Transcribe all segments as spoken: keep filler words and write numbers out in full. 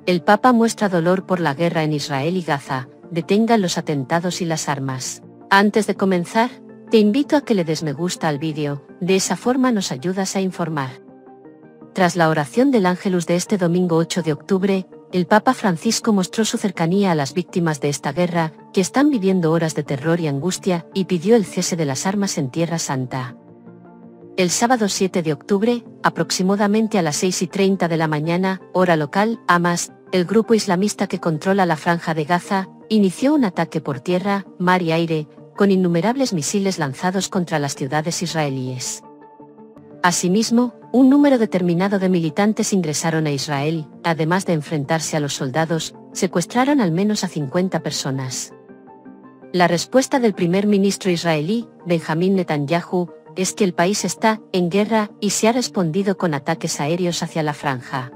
El Papa muestra dolor por la guerra en Israel y Gaza. Detengan los atentados y las armas. Antes de comenzar, te invito a que le des me gusta al vídeo, de esa forma nos ayudas a informar. Tras la oración del Ángelus de este domingo ocho de octubre, el Papa Francisco mostró su cercanía a las víctimas de esta guerra, que están viviendo horas de terror y angustia, y pidió el cese de las armas en Tierra Santa. El sábado siete de octubre, aproximadamente a las seis y treinta de la mañana, hora local, Hamas, el grupo islamista que controla la Franja de Gaza, inició un ataque por tierra, mar y aire, con innumerables misiles lanzados contra las ciudades israelíes. Asimismo, un número determinado de militantes ingresaron a Israel, además de enfrentarse a los soldados, secuestraron al menos a cincuenta personas. La respuesta del primer ministro israelí, Benjamín Netanyahu, es que el país está en guerra y se ha respondido con ataques aéreos hacia la franja.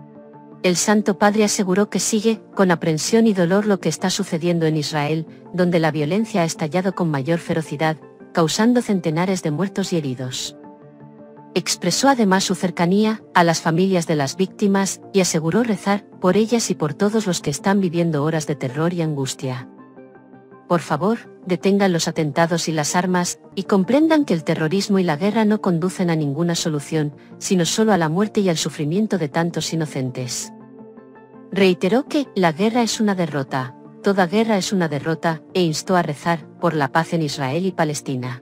El Santo Padre aseguró que sigue con aprensión y dolor lo que está sucediendo en Israel, donde la violencia ha estallado con mayor ferocidad, causando centenares de muertos y heridos. Expresó además su cercanía a las familias de las víctimas y aseguró rezar por ellas y por todos los que están viviendo horas de terror y angustia. Por favor, detengan los atentados y las armas, y comprendan que el terrorismo y la guerra no conducen a ninguna solución, sino solo a la muerte y al sufrimiento de tantos inocentes. Reiteró que la guerra es una derrota, toda guerra es una derrota, e instó a rezar por la paz en Israel y Palestina.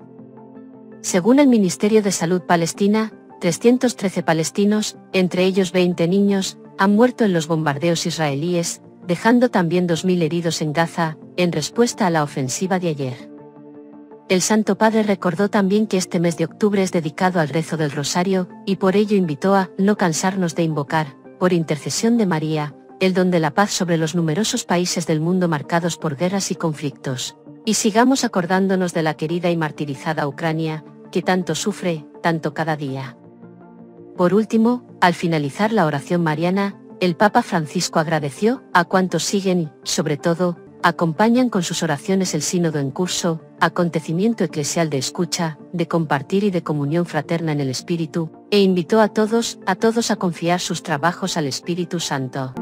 Según el Ministerio de Salud Palestina, trescientos trece palestinos, entre ellos veinte niños, han muerto en los bombardeos israelíes, dejando también dos mil heridos en Gaza, en respuesta a la ofensiva de ayer. El Santo Padre recordó también que este mes de octubre es dedicado al rezo del Rosario, y por ello invitó a no cansarnos de invocar, por intercesión de María, el don de la paz sobre los numerosos países del mundo marcados por guerras y conflictos. Y sigamos acordándonos de la querida y martirizada Ucrania, que tanto sufre, tanto cada día. Por último, al finalizar la oración mariana, el Papa Francisco agradeció a cuantos siguen y, sobre todo, acompañan con sus oraciones el sínodo en curso, acontecimiento eclesial de escucha, de compartir y de comunión fraterna en el Espíritu, e invitó a todos, a todos a confiar sus trabajos al Espíritu Santo.